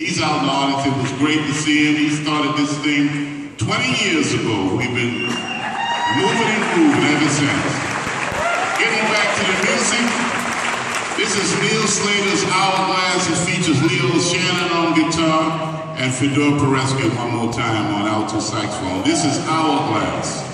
He's out in the audience. It was great to see him. He started this thing 20 years ago. We've been moving and grooving ever since. Getting back to the music, this is Neil Slater's Hourglass. It features Leo Shannon on guitar and Fedor Peresky one more time on alto saxophone. This is Hourglass.